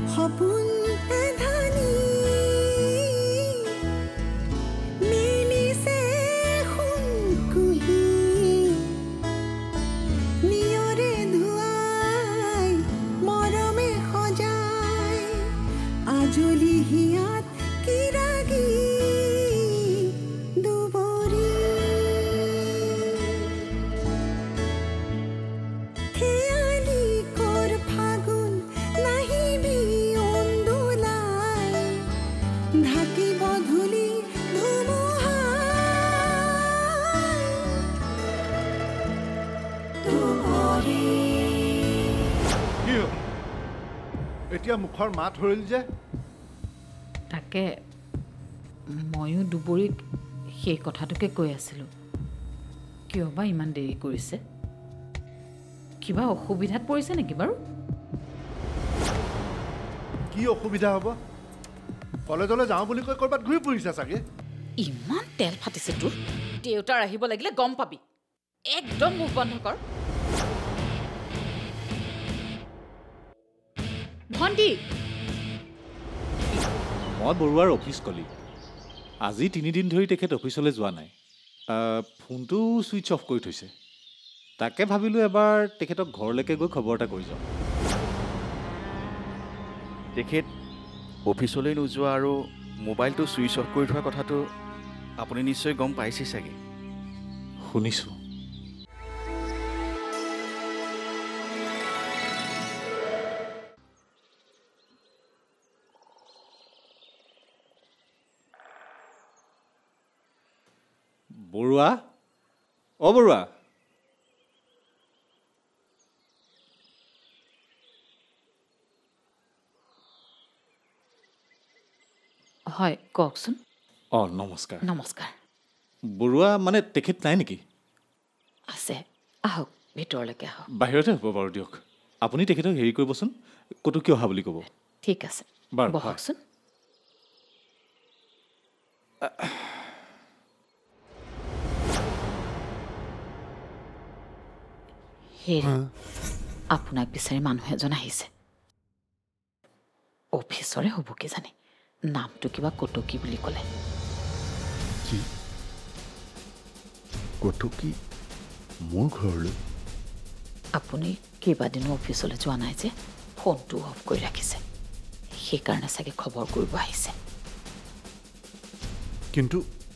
সপোন এধানি মেলিছে সোণকুহি নিয়ৰে ধুৱাই মৰমে সজাই আজলি হিয়াত কিৰাগী দুবৰি খেয়ালি কৰ ফাগুন নাহিবি অন্দোলাই ঢাকিব ধূলি ধুমুহাই দুবৰি কি হ'ল? এতিয়া মুখৰ মাত ধৰিল যে তাকে ময়ো দুবৰীক সেই কথাটোকে কৈ আছিলোঁ। কিয় বা ইমান দেৰি কৰিছে? কিবা অসুবিধাত পৰিছে নেকি বাৰু? কি অসুবিধা হ'ব? কলেজলৈ যাওঁ বুলি কৈ ক'ৰবাত ঘূৰি ফুৰিছা চাগে। ইমান তেল ফাটিছে তোৰ। দেউতাৰ আহিব লাগিলে গম পাবি। একদম মুখ বন্ধ কৰ। ভণ্টি মই বৰুৱাৰ অফিচ কলিগ। আজি 3 দিন ধৰি তেখেত অফিচলৈ যোৱা নাই। ফোনটো ছুইচ অফ কৰি থৈছে। তাকে ভাবিলোঁ এবাৰ তেখেতক ঘৰলৈকে গৈ খবৰ এটা কৰি যাওঁ। তেখেত অফিচলৈ নোযোৱা আৰু মোবাইলটো ছুইচ অফ কৰি থোৱা কথাটো আপুনি নিশ্চয় গম পাইছে চাগে। শুনিছোঁ। বৰুৱা, অ' বৰুৱা, হয় কওকচোন। অঁ নমস্কাৰ। নমস্কাৰ। বৰুৱা মানে তেখেত নাই নেকি? আছে, আহক ভিতৰলৈকে আহক। বাহিৰতে হ'ব বাৰু দিয়ক। আপুনি তেখেতক হেৰি কৰিবচোন, ক'তো কিয় অহা বুলি ক'ব। ঠিক আছে, বাৰু বহকচোন। হেৰি, আপোনাক বিচাৰি মানুহ এজন আহিছে। অফিচৰে হ'ব কিজানি। নামটো কিবা কটকী বুলি ক'লে। কি কটকী মোৰ ঘৰলৈ? আপুনি কেইবাদিনো অফিচলৈ যোৱা নাই যে ফোনটো অফ কৰি ৰাখিছে। সেইকাৰণে চাগে খবৰ কৰিব আহিছে। কিন্তু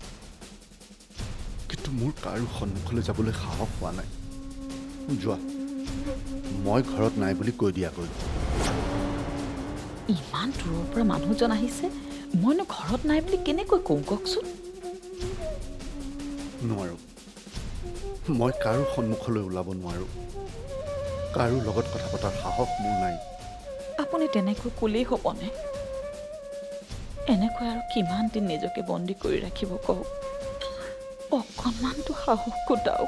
মোৰ কাৰো সন্মুখলৈ যাবলৈ সাহস হোৱা নাই। যোৱা, মই ঘৰত নাই বুলি কৈ দিয়াগৈ। ইমান দূৰৰ পৰা মানুহজন আহিছে, মইনো ঘৰত নাই বুলি কেনেকৈ কওঁ কওকচোন? নোৱাৰোঁ, মই কাৰো সন্মুখলৈ ওলাব নোৱাৰোঁ। কাৰো লগত কথা পতাৰ সাহস মোৰ নাই। আপুনি তেনেকৈ ক'লেই হ'বনে? এনেকৈ আৰু কিমান দিন নিজকে বন্দী কৰি ৰাখিব কওক? অকণমানটো সাহস গোটাওক।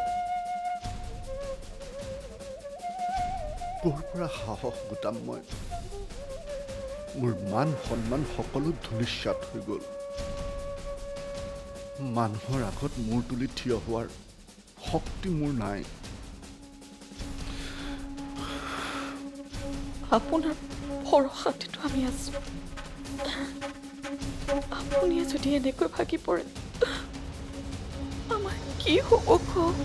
ক'ৰ পৰা সাহস গোটাম মই? মোৰ মান সন্মান সকলো ধূলিসাৎ হৈ গ'ল। মানুহৰ আগত মূৰ তুলি থিয় হোৱাৰ শক্তি মোৰ নাই। আপোনাৰ ভৰসাতেতো আমি আছোঁ। আপুনিয়ে যদি এনেকৈ ভাগি পৰে, আমাৰ কি হ'ব কওক?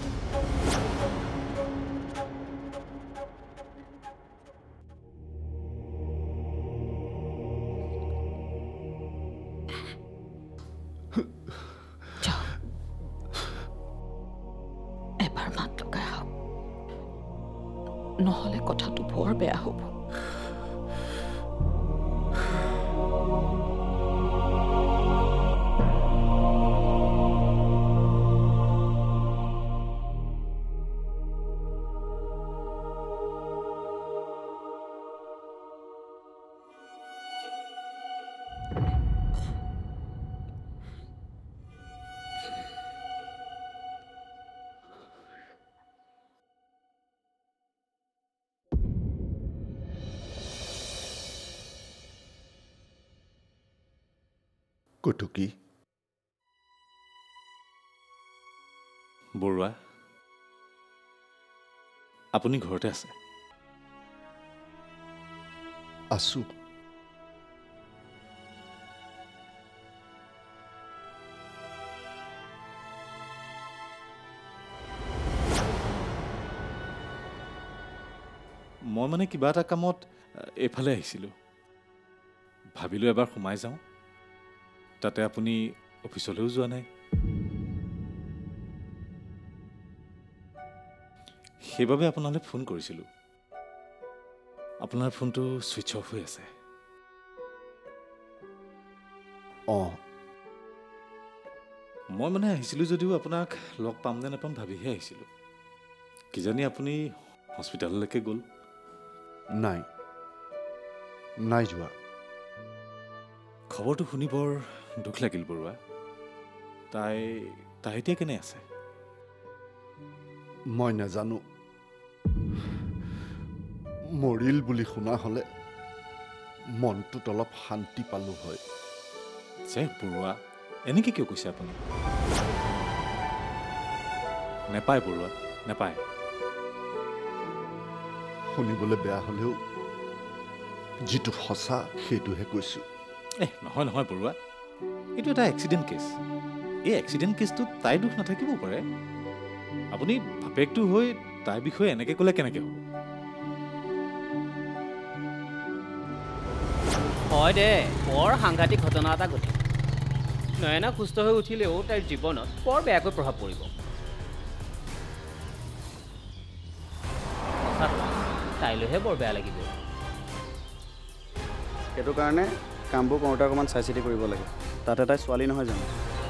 এবাৰ মাত লগাই আহক, নহ'লে কথাটো বৰ বেয়া হ'ব। কটকী, বৰুৱা, আপুনি ঘৰতে আছে? আছোঁ। মই মানে কিবা এটা কামত এইফালে আহিছিলোঁ ভাবিলোঁ এবাৰ সোমাই যাওঁ তাতে আপুনি অফিচলৈও যোৱা নাই সেইবাবে আপোনালৈ ফোন কৰিছিলোঁ আপোনাৰ ফোনটো ছুইচ অফ হৈ আছে অঁ মই মানে আহিছিলোঁ যদিও আপোনাক লগ পাম নে নাপাম ভাবিহে আহিছিলোঁ কিজানি আপুনি হস্পিটেললৈকে গ'ল নাই নাই যোৱা খবৰটো শুনি বৰ দুখ লাগিল বৰুৱা তাই এতিয়া কেনে আছে মই নাজানো মৰিল বুলি শুনা হ'লে মনটোত অলপ শান্তি পালোঁ হয় যে বৰুৱা এনেকৈ কিয় কৈছে আপুনি নেপায় বৰুৱা নেপায় শুনিবলৈ বেয়া হ'লেও যিটো সঁচা সেইটোহে কৈছোঁ নহয় নহয় বৰুৱা এইটো এটা এক্সিডেণ্ট কেছ এই এক্সিডেণ্ট কেছটোত তাই দুখ নাথাকিবও পাৰে আপুনি ভাপেকটো হৈ তাইৰ বিষয়ে এনেকৈ ক'লে কেনেকৈ হ'ব হয় দে বৰ সাংঘাতিক ঘটনা এটা ঘটিল নয়না সুস্থ হৈ উঠিলেও তাইৰ জীৱনত বৰ বেয়াকৈ প্ৰভাৱ পৰিব তাইলৈহে বৰ বেয়া লাগিব সেইটো কাৰণে কামবোৰ কৰোঁতে অকণমান চাই চিতি কৰিব লাগে তাতে তাই ছোৱালী নহয় জানো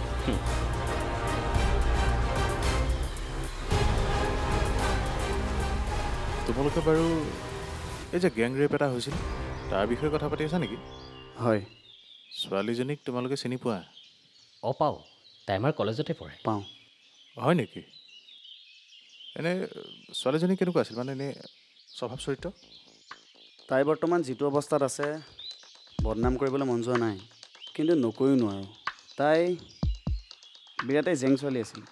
তোমালোকে বাৰু এই যে গেং ৰেপ এটা হৈছিল তাৰ বিষয়ে কথা পাতি আছা নেকি হয় ছোৱালীজনীক তোমালোকে চিনি পোৱা পাওঁ তাই আমাৰ কলেজতে পঢ়ে পাওঁ হয় নেকি এনে ছোৱালীজনী কেনেকুৱা আছিল মানে এনেই স্বভাৱ চৰিত্ৰ তাই বৰ্তমান যিটো অৱস্থাত আছে বদনাম কৰিবলৈ মন যোৱা নাই কিন্তু নকৈও নোৱাৰোঁ তাই বিৰাটেই জেং ছোৱালী আছিল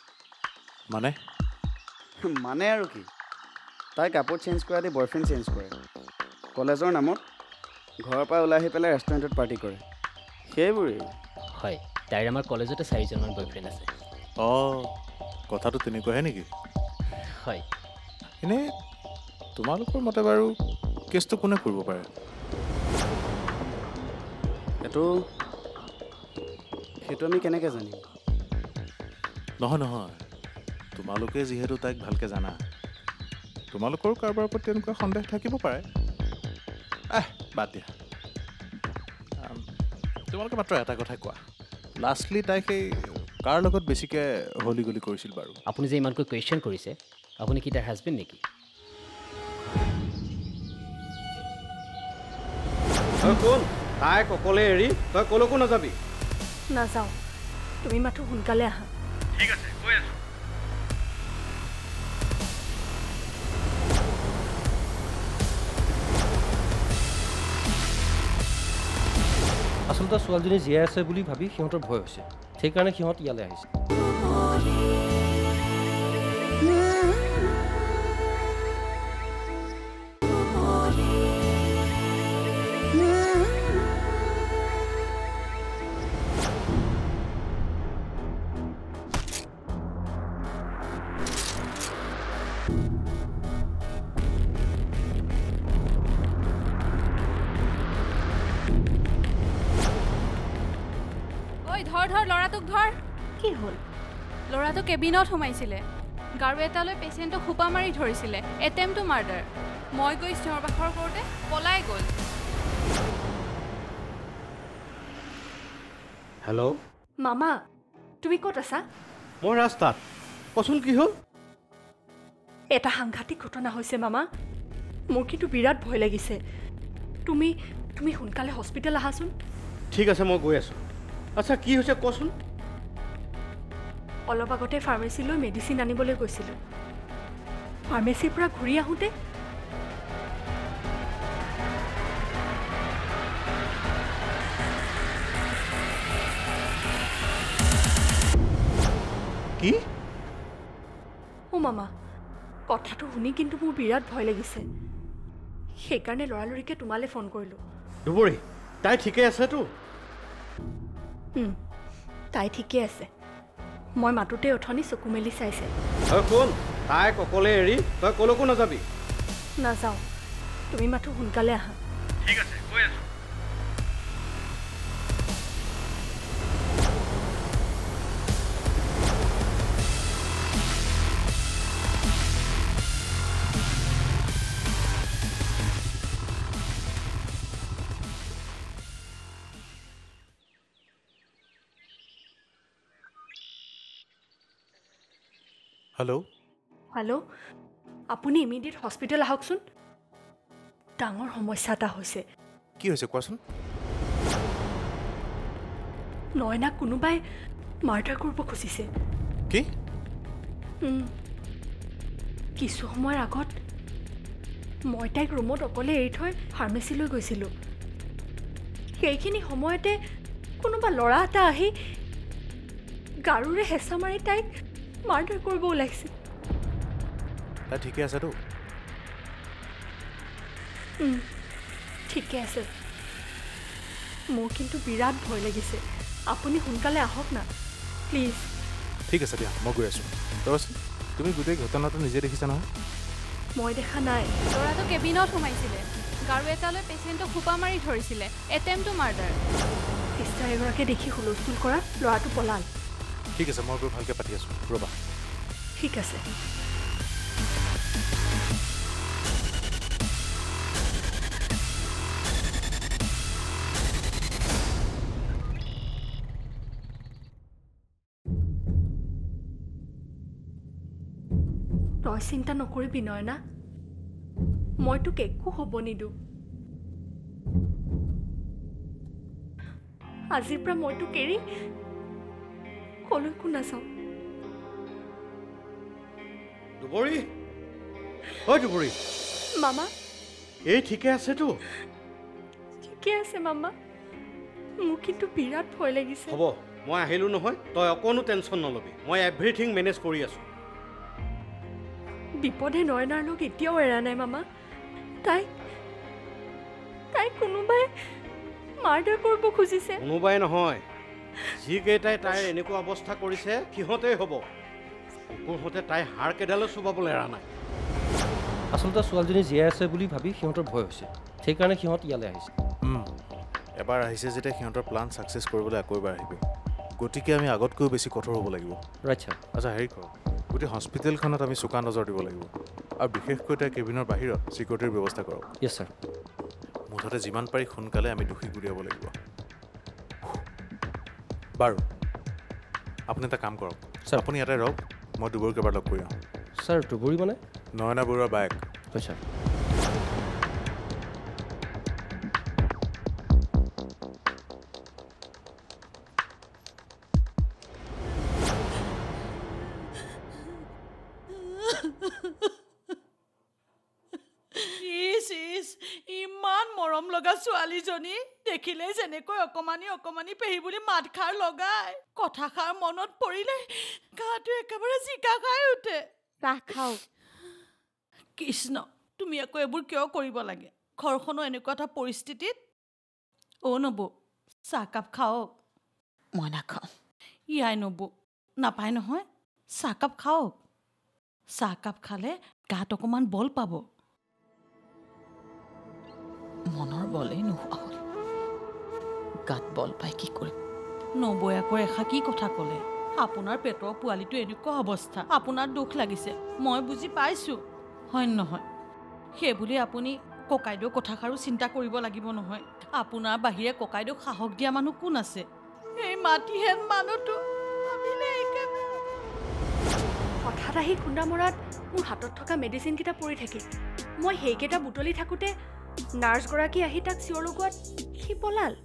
মানে আৰু কি তাই কাপোৰ চেঞ্জ কৰা দি বয়ফ্ৰেণ্ড চেঞ্জ কৰে কলেজৰ নামত ঘৰৰ পৰা ওলাই আহি পেলাই ৰেষ্টুৰেণ্টত পাৰ্টি কৰে সেইবোৰেই হয় তাইৰ আমাৰ কলেজতে 4জনমান বয়ফ্ৰেণ্ড আছে কথাটো তেনেকুৱাহে নেকি হয় এনেই তোমালোকৰ মতে বাৰু কেছটো কোনে কৰিব পাৰে সেইটো আমি কেনেকৈ জানিম নহয় তোমালোকে যিহেতু তাইক ভালকৈ জানা তোমালোকৰ কাৰোবাৰ ওপৰত তেনেকুৱা সন্দেহ থাকিব পাৰে বাদ দিয়া তোমালোকে মাত্ৰ এটা কথা কোৱা লাষ্টলি তাই সেই কাৰ লগত বেছিকৈ হলি গলি কৰিছিল বাৰু আপুনি যে ইমানকৈ কুৱেশ্যন কৰিছে আপুনি কি তাইৰ হাজবেণ্ড নেকি কোন তাইক অকলে এৰি তই ক'লৈকো নাযাবি নাযাওঁ তুমি মাথো সোনকালে আহা ঠিক আছে গৈ আছো আচলতে ছোৱালীজনী জীয়াই আছে বুলি ভাবি সিহঁতৰ ভয় হৈছে সেইকাৰণে সিহঁত ইয়ালৈ আহিছে ধৰ ল'ৰাটোক ধৰ কি হ'ল ল'ৰাটো কেবিনত সোমাইছিলে গাৰু এটালৈ পেচেণ্টক খোপা মাৰি ধৰিছিলে এটেম্প টু মাৰ্ডাৰ মই গৈ চিঞৰ বাখৰ কৰোঁতে পলাই গ'ল হেল্ল' মামা তুমি ক'ত আছা মই ৰাস্তাত কচোন কি হ'ল এটা সাংঘাতিক ঘটনা হৈছে মামা মোৰ কিন্তু বিৰাট ভয় লাগিছে তুমি সোনকালে হস্পিটেল আহাচোন ঠিক আছে মই গৈ আছোঁ আচ্ছা কি হৈছে কচোন অলপ আগতে ফাৰ্মেচীলৈ মেডিচিন আনিবলৈ গৈছিলোঁ ফাৰ্মেচীৰ পৰা ঘূৰি আহোঁতে কি মামা কথাটো শুনি কিন্তু মোৰ বিৰাট ভয় লাগিছে সেইকাৰণে লৰালৰিকে তোমালৈ ফোন কৰিলোঁ দুবৰী তাই ঠিকে আছেতো তাই ঠিকে আছে মই মাতোতে অথনি চকু মেলি চাইছে কোন তাইক অকলে এৰি তই ক'লৈকো নাযাবি নাযাওঁ তুমি মাথো সোনকালে আহা। ঠিক আছে গৈ আছো। হেল্ল' হেল্ল' আপুনি ইমিডিয়েট হস্পিটেল আহকচোন। ডাঙৰ সমস্যা এটা হৈছে। কি হৈছে কোৱাচোন? নয়নাক কোনোবাই মাৰ্ডাৰ কৰিব খুজিছে। কি? কিছু সময়ৰ আগত মই তাইক ৰুমত অকলে এৰি থৈ ফাৰ্মেচীলৈ গৈছিলোঁ। সেইখিনি সময়তে কোনোবা ল'ৰা এটা আহি গাৰুৰে হেঁচা মাৰি তাইক মাৰ্ডাৰ কৰিব ওলাইছে। তাই ঠিকে আছেতো? ঠিকে আছে। মোৰ কিন্তু বিৰাট ভয় লাগিছে। আপুনি সোনকালে আহক না প্লিজ। ঠিক আছে দিয়া, মই গৈ আছোঁ। ৰচোন, তুমি গোটেই ঘটনাটো নিজে দেখিছা নহয়? মই দেখা নাই। ল'ৰাটো কেবিনত সোমাইছিলে, গাৰু এটালৈ পেচেণ্টক খোপা মাৰি ধৰিছিলে। Attempt two murder. চিষ্টাৰ এগৰাকীয়ে দেখি হুলস্থুল কৰা ল'ৰাটো পলাল। ঠিক আছে, মই গৈ ভালকৈ পাতি আছোঁ, ৰ'বা। ঠিক আছে। তই চিন্তা নকৰিবি নয়না, মই তোক একো হ'ব নিদো। আজিৰ পৰা মই তোক এৰি কলৈকো নাযাওঁ। দুবৰী, হয় দুবৰী। মামা এই ঠিকে আছেতো? ঠিকে আছে মামা, মোৰ কিন্তু বিৰাট ভয় লাগিছে। হ'ব, মই আহিলোঁ নহয়, তই অকণো টেনশ্যন নল'বি। মই এভৰিথিং মেনেজ কৰি আছোঁ। বিপদে নয়নাৰ লগ এতিয়াও এৰা নাই মামা। তাই কোনোবাই মাৰ্ডাৰ কৰিব খুজিছে। কোনোবাই নহয়, যিকেইটাই তাইৰ এনেকুৱা অৱস্থা কৰিছে সিহঁতেই হ'ব। কুকুৰহঁতে তাইৰ হাড় কেইডালো চুবাবলৈ এৰা নাই। আচলতে ছোৱালীজনী জীয়াই আছে বুলি ভাবি সিহঁতৰ ভয় হৈছে, সেইকাৰণে সিহঁত ইয়ালৈ আহিছে। এবাৰ আহিছে যেতিয়া সিহঁতৰ প্লান ছাকচেছ কৰিবলৈ আকৌ এবাৰ আহিব। গতিকে আমি আগতকৈও বেছি কঠোৰ হ'ব লাগিব। Right sir. আচ্ছা, হেৰি কৰক, গোটেই হস্পিটেলখনত আমি চোকা নজৰ দিব লাগিব, আৰু বিশেষকৈ তাই কেবিনৰ বাহিৰত ছিকিউৰিটিৰ ব্যৱস্থা কৰক। Yes sir. মুঠতে যিমান পাৰি সোনকালে আমি দোষী গুৰিয়াব লাগিব। বাৰু, আপুনি এটা কাম কৰক, আপুনি ইয়াতে ৰওক, মই দুবৰীক এবাৰ লগ কৰি আহোঁ। ছাৰ, দুবৰী মানে? নয়না বৰুৱাৰ বায়েক। হয় ছাৰ। ইমান মৰম লগা ছোৱালীজনী দেখিলে যেনেকৈ অকমানি অকমানি পেহী বুলি মাত খাৰ লগাই, কথাষাৰ মনত পৰিলে গাটো একেবাৰে জিকা খাই উঠে। চাহ খাওঁ। কৃষ্ণ, তুমি আকৌ এইবোৰ কিয় কৰিব লাগে ঘৰখনো এনেকুৱা এটা পৰিস্থিতিত? অ' নবৌ, চাহকাপ খাওক। মই নাখাওঁ। ইয়াই নবৌ, নাপায় নহয়, চাহকাপ খাওক। চাহকাপ খালে গাত অকণমান বল পাব। মনৰ বলেই নোহোৱা হ'ল, গাত বল পাই কি কৰিম? নবৌয়ে আকৌ এষা কি কথা ক'লে? আপোনাৰ পেটৰ পোৱালিটো এনেকুৱা অৱস্থা, আপোনাৰ দুখ লাগিছে, মই বুজি পাইছোঁ, হয় নহয়? সেইবুলি আপুনি ককাইদেউ কথাষাৰো চিন্তা কৰিব লাগিব নহয়। আপোনাৰ বাহিৰে ককাইদেউক সাহস দিয়া মানুহ কোন আছে? এই মাটিহেন মানুহটো হঠাৎ আহি খুন্দা মৰাত মোৰ হাতত থকা মেডিচিনকেইটা পৰি থাকিল। মই সেইকেইটা বুটলি থাকোঁতে নাৰ্ছগৰাকী আহি তাক চিঞৰ লগোৱাত সি পলাল।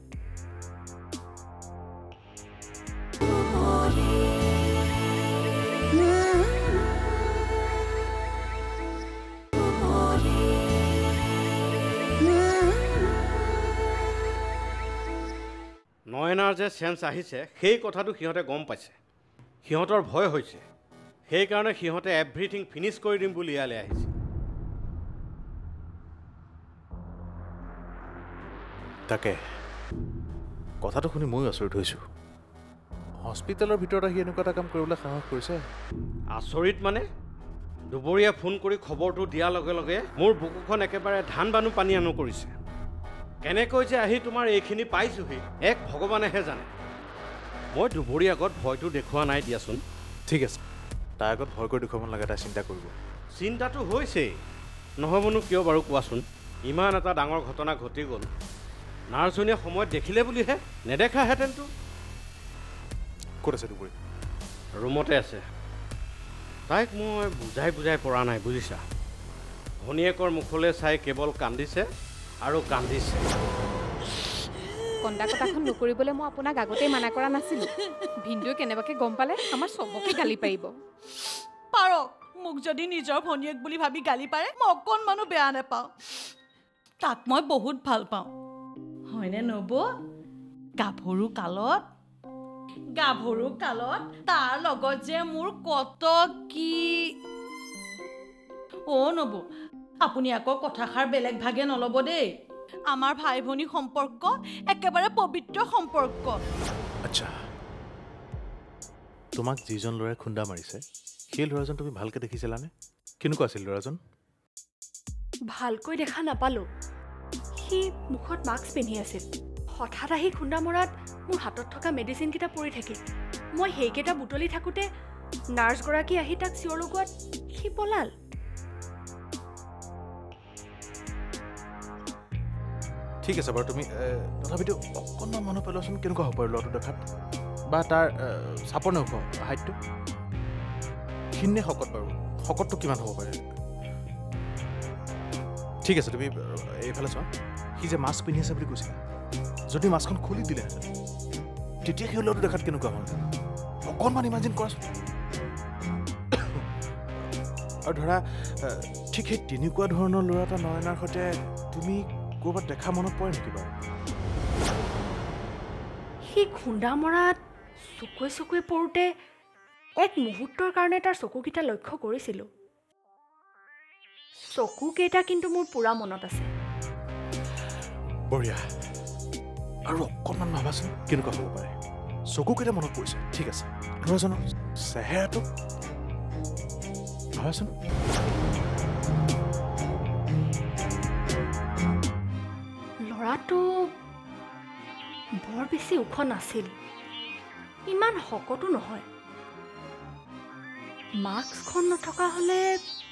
নয়নাৰ যে চেঞ্চ আহিছে সেই কথাটো সিহঁতে গম পাইছে। সিহঁতৰ ভয় হৈছে, সেইকাৰণে সিহঁতে এভৰিথিং ফিনিছ কৰি দিম বুলি ইয়ালৈ আহিছে। তাকে কথাটো শুনি ময়ো আচৰিত হৈছোঁ। হস্পিটেলৰ ভিতৰত আহি এনেকুৱা এটা কাম কৰিবলৈ সাহস কৰিছে। আচৰিত মানে দুপৰীয়া ফোন কৰি খবৰটো দিয়াৰ লগে লগে মোৰ বুকুখন একেবাৰে ধান বানু পানী আনো কৰিছে। কেনেকৈ যে আহি তোমাৰ এইখিনি পাইছোহি এক ভগৱানেহে জানে। মই দুপৰীয়া আগত ভয়টো দেখুওৱা নাই দিয়াচোন। ঠিক আছে, তাৰ আগত ভয় কৰি দেখুৱাব নালাগে, তাই চিন্তা কৰিব। চিন্তাটো হৈছেই, নহ'বনো কিয় বাৰু কোৱাচোন। ইমান এটা ডাঙৰ ঘটনা ঘটি গ'ল, নাৰ্ছজনীয়ে সময়ত দেখিলে বুলিহে, নেদেখাহেঁতেনতো। ক'ত আছে দুপৰীয়া? ৰুমতে আছে। তাইক মই বুজাই পৰা নাই বুজিছা। ভনীয়েকৰ মুখলৈ চাই কেৱল কান্দিছে আৰু কান্দিছে। কন্দা কটাখন নকৰিবলৈ মই আপোনাক আগতেই মানা কৰা নাছিলোঁ। ভিনদেউৱে কেনেবাকৈ গম পালে আমাৰ চবকে গালি পাৰিব। পাৰক, মোক যদি নিজৰ ভনীয়েক বুলি ভাবি গালি পাৰে মই অকণমানো বেয়া নাপাওঁ। তাক মই বহুত ভাল পাওঁ, হয়নে নব? গাভৰু কালত তাৰ লগত যে মোৰ কত কি। অ' নব, আপুনি আকৌ কথাষাৰ বেলেগ ভাগে নল'ব দেই। আমাৰ ভাই ভনী সম্পৰ্ক একেবাৰে পবিত্ৰ সম্পৰ্ক। আচ্ছা, তোমাক যিজন ল'ৰাই খুন্দা মাৰিছে সেই ল'ৰাজন তুমি ভালকৈ দেখিছিলানে? কেনেকুৱা আছিল ল'ৰাজন? ভালকৈ দেখা নাপালোঁ। সি মুখত মাস্ক পিন্ধি আছিল। হঠাৎ আহি খুন্দা মৰাত মোৰ হাতত থকা মেডিচিনকেইটা পৰি থাকিল। মই সেইকেইটা বুটলি থাকোঁতে নাৰ্ছগৰাকী আহি তাক চিঞৰ লগোৱাত সি পলাল। ঠিক আছে বাৰু, তুমি তথাপিতো অকণমান মনত পেলোৱাচোন কেনেকুৱা হ'ব পাৰে ল'ৰাটো দেখাত, বা তাৰ চাপৰ নে ওখ, হাইটটো ক্ষীণ নে শকত বাৰু? শকতটো কিমান হ'ব পাৰে? ঠিক আছে, তুমি এইফালে চোৱা। সি যে মাস্ক পিন্ধি আছে বুলি কৈছিলে, যদি মাস্কখন খুলি দিলেহেঁতেন তেতিয়া সেই ল'ৰাটো দেখাত কেনেকুৱা হ'ল? অকণমান ইমাজিন কৰাচোন। আৰু ধৰা ঠিক সেই তেনেকুৱা ধৰণৰ ল'ৰা এটা নয়নাৰ সৈতে তুমি ক'ৰবাত দেখা মনত পৰে নেকি বাৰু? সি খুন্দা মৰাত চকুৱে পৰোঁতে এক মুহূৰ্তৰ কাৰণে তাৰ চকুকেইটা লক্ষ্য কৰিছিলোঁ। চকুকেইটা কিন্তু মোৰ পূৰা মনত আছে। বঢ়িয়া, আৰু অকণমান ভাবাচোন কেনেকুৱা হ'ব পাৰে। চকুকেইটা মনত পৰিছে, ঠিক আছে, ল'ৰাজনৰ চেহেৰাটো ভাবাচোন। ল'ৰাটো বৰ বেছি ওখ নাছিল, ইমান শকতো নহয়। মাস্কখন নথকা হ'লে